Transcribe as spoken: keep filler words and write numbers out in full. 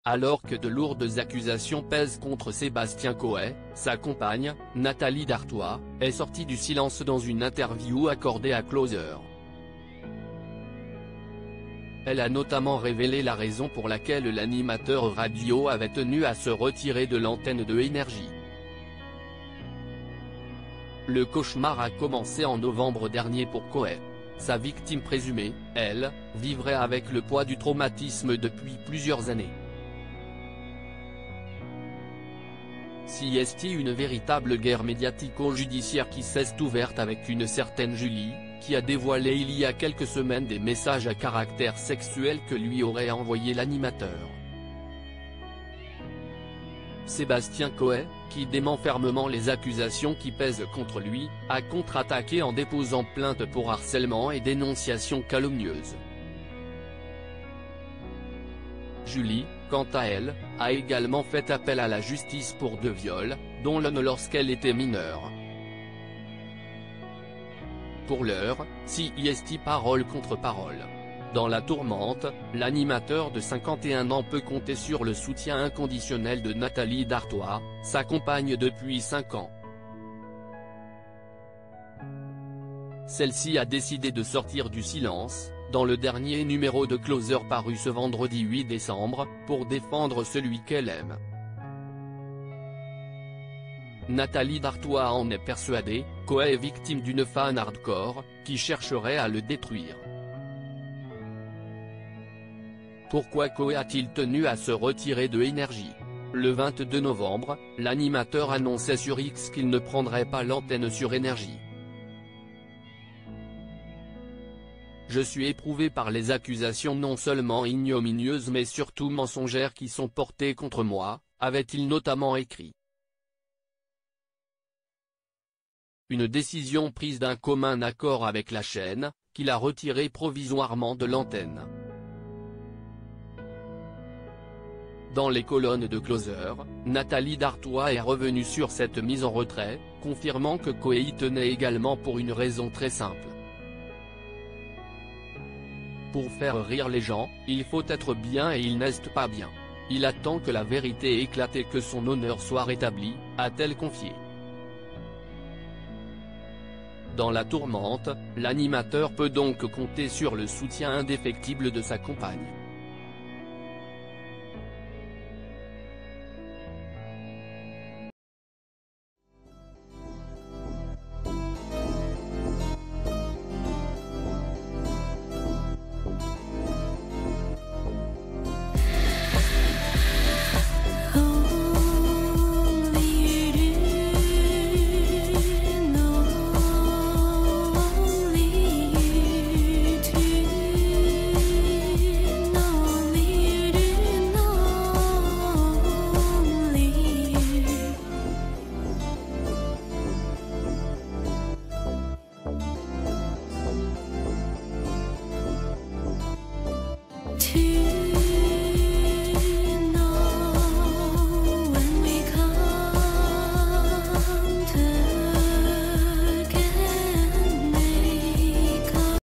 Alors que de lourdes accusations pèsent contre Sébastien Coé, sa compagne, Nathalie Dartois, est sortie du silence dans une interview accordée à Closer. Elle a notamment révélé la raison pour laquelle l'animateur radio avait tenu à se retirer de l'antenne de Énergie. Le cauchemar a commencé en novembre dernier pour Coé. Sa victime présumée, elle, vivrait avec le poids du traumatisme depuis plusieurs années. Si est une véritable guerre médiatico-judiciaire qui s'est ouverte avec une certaine Julie, qui a dévoilé il y a quelques semaines des messages à caractère sexuel que lui aurait envoyé l'animateur. Sébastien Coé, qui dément fermement les accusations qui pèsent contre lui, a contre-attaqué en déposant plainte pour harcèlement et dénonciation calomnieuse. Julie, quant à elle, a également fait appel à la justice pour deux viols, dont l'un lorsqu'elle était mineure. Pour l'heure, si est parole contre parole. Dans la tourmente, l'animateur de cinquante et un ans peut compter sur le soutien inconditionnel de Nathalie Dartois, sa compagne depuis cinq ans. Celle-ci a décidé de sortir du silence, dans le dernier numéro de Closer paru ce vendredi huit décembre, pour défendre celui qu'elle aime. Nathalie Dartois en est persuadée, Coé est victime d'une fan hardcore, qui chercherait à le détruire. Pourquoi Coé a-t-il tenu à se retirer de Énergie? Le vingt-deux novembre, l'animateur annonçait sur X qu'il ne prendrait pas l'antenne sur Énergie. Je suis éprouvé par les accusations non seulement ignominieuses mais surtout mensongères qui sont portées contre moi, avait-il notamment écrit. Une décision prise d'un commun accord avec la chaîne, qui l'a retiré provisoirement de l'antenne. Dans les colonnes de Closer, Nathalie Dartois est revenue sur cette mise en retrait, confirmant que Coé y tenait également pour une raison très simple. Pour faire rire les gens, il faut être bien et il n'est pas bien. Il attend que la vérité éclate et que son honneur soit rétabli, a-t-elle confié. Dans la tourmente, l'animateur peut donc compter sur le soutien indéfectible de sa compagne. To